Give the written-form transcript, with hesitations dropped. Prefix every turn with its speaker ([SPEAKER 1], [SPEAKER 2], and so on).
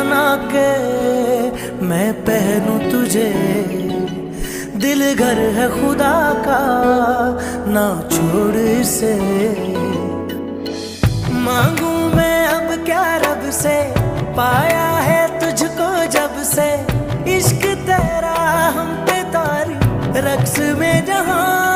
[SPEAKER 1] बना के मैं पहनूं तुझे। दिल घर है खुदा का, ना छोड़ इसे। मांगू मैं अब क्या रब से, पाया है तुझको जब से। इश्क तेरा हम पे तारी, रक्स में जहां